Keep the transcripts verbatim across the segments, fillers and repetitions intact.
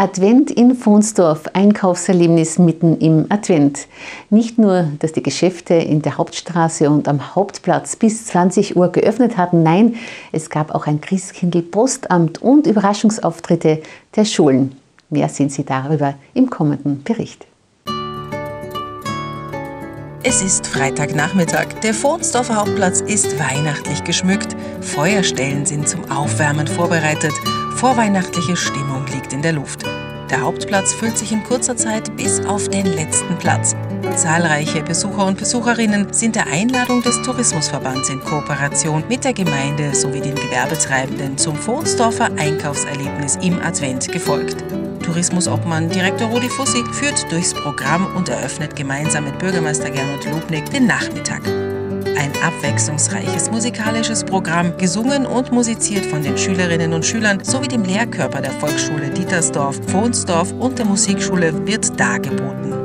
Advent in Vonsdorf, Einkaufserlebnis mitten im Advent. Nicht nur, dass die Geschäfte in der Hauptstraße und am Hauptplatz bis zwanzig Uhr geöffnet hatten, nein, es gab auch ein Christkindl-Postamt und Überraschungsauftritte der Schulen. Mehr sehen Sie darüber im kommenden Bericht. Es ist Freitagnachmittag. Der Vonsdorfer Hauptplatz ist weihnachtlich geschmückt. Feuerstellen sind zum Aufwärmen vorbereitet. Vorweihnachtliche Stimmung liegt in der Luft. Der Hauptplatz füllt sich in kurzer Zeit bis auf den letzten Platz. Zahlreiche Besucher und Besucherinnen sind der Einladung des Tourismusverbands in Kooperation mit der Gemeinde sowie den Gewerbetreibenden zum Vonsdorfer Einkaufserlebnis im Advent gefolgt. Tourismusobmann Direktor Rudi Fussi führt durchs Programm und eröffnet gemeinsam mit Bürgermeister Gernot Lubnik den Nachmittag. Ein abwechslungsreiches musikalisches Programm, gesungen und musiziert von den Schülerinnen und Schülern sowie dem Lehrkörper der Volksschule Dietersdorf, Vonsdorf und der Musikschule wird dargeboten.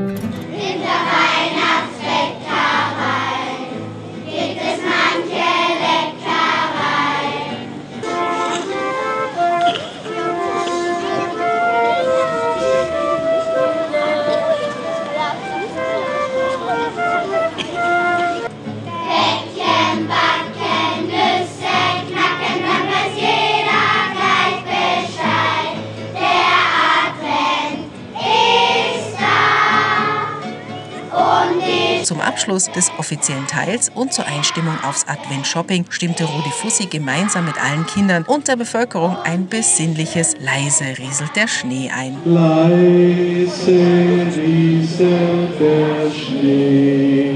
Zum Abschluss des offiziellen Teils und zur Einstimmung aufs Advent-Shopping stimmte Rudi Fussi gemeinsam mit allen Kindern und der Bevölkerung ein besinnliches Leise rieselt der Schnee ein. Leise rieselt der Schnee,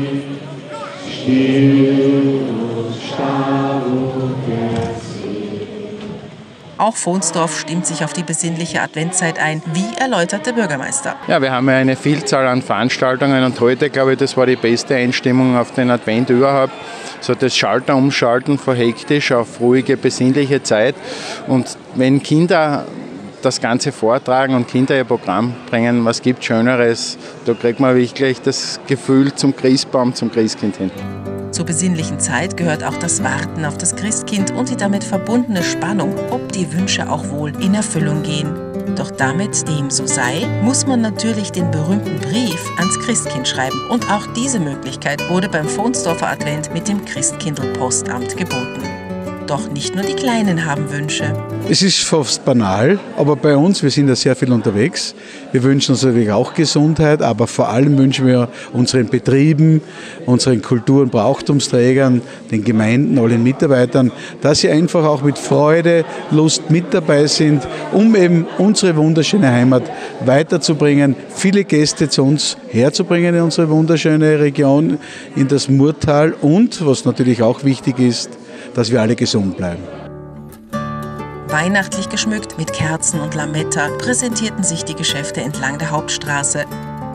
still und starr der See. Auch Vonsdorf stimmt sich auf die besinnliche Adventszeit ein, wie erläutert der Bürgermeister. Ja, wir haben ja eine Vielzahl an Veranstaltungen und heute, glaube ich, das war die beste Einstimmung auf den Advent überhaupt. So das Schalter umschalten von hektisch auf ruhige, besinnliche Zeit. Und wenn Kinder das Ganze vortragen und Kinder ihr Programm bringen, was gibt Schöneres, da kriegt man wirklich das Gefühl zum Christbaum, zum Christkind hin. Zur besinnlichen Zeit gehört auch das Warten auf das Christkind und die damit verbundene Spannung, ob die Wünsche auch wohl in Erfüllung gehen. Doch damit dem so sei, muss man natürlich den berühmten Brief ans Christkind schreiben. Und auch diese Möglichkeit wurde beim Vonsdorfer Advent mit dem Christkindl-Postamt geboten. Doch nicht nur die Kleinen haben Wünsche. Es ist fast banal, aber bei uns, wir sind ja sehr viel unterwegs. Wir wünschen uns natürlich auch Gesundheit, aber vor allem wünschen wir unseren Betrieben, unseren Kultur- und Brauchtumsträgern, den Gemeinden, allen Mitarbeitern, dass sie einfach auch mit Freude, Lust mit dabei sind, um eben unsere wunderschöne Heimat weiterzubringen, viele Gäste zu uns herzubringen in unsere wunderschöne Region, in das Murtal und, was natürlich auch wichtig ist, dass wir alle gesund bleiben. Weihnachtlich geschmückt mit Kerzen und Lametta präsentierten sich die Geschäfte entlang der Hauptstraße.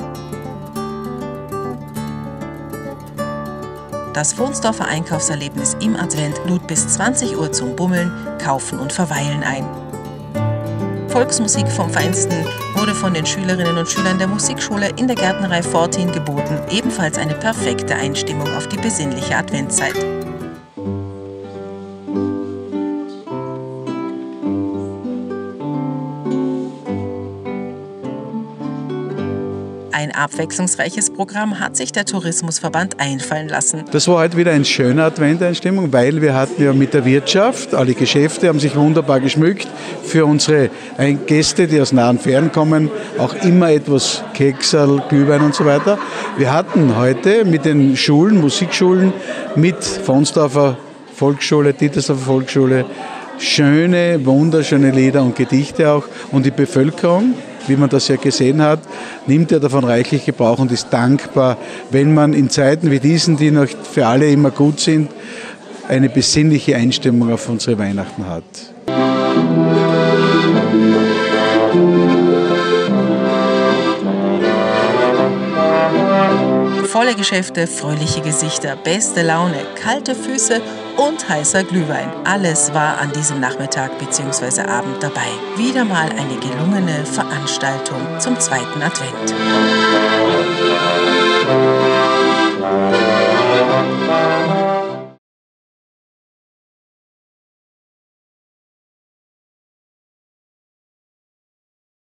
Das Vonsdorfer Einkaufserlebnis im Advent lud bis zwanzig Uhr zum Bummeln, Kaufen und Verweilen ein. Volksmusik vom Feinsten wurde von den Schülerinnen und Schülern der Musikschule in der Gärtnerei Fortin geboten, ebenfalls eine perfekte Einstimmung auf die besinnliche Adventszeit. Ein abwechslungsreiches Programm hat sich der Tourismusverband einfallen lassen. Das war heute wieder eine schöne Adventeinstimmung, weil wir hatten ja mit der Wirtschaft, alle Geschäfte haben sich wunderbar geschmückt. Für unsere Gäste, die aus nah und fern kommen, auch immer etwas Keksal, Glühwein und so weiter. Wir hatten heute mit den Schulen, Musikschulen, mit Vonsdorfer Volksschule, Dietersdorfer Volksschule, schöne, wunderschöne Lieder und Gedichte auch. Und die Bevölkerung, wie man das ja gesehen hat, nimmt ja davon reichlich Gebrauch und ist dankbar, wenn man in Zeiten wie diesen, die noch für alle immer gut sind, eine besinnliche Einstimmung auf unsere Weihnachten hat. Volle Geschäfte, fröhliche Gesichter, beste Laune, kalte Füße und heißer Glühwein. Alles war an diesem Nachmittag bzw. Abend dabei. Wieder mal eine gelungene Veranstaltung zum zweiten Advent. Musik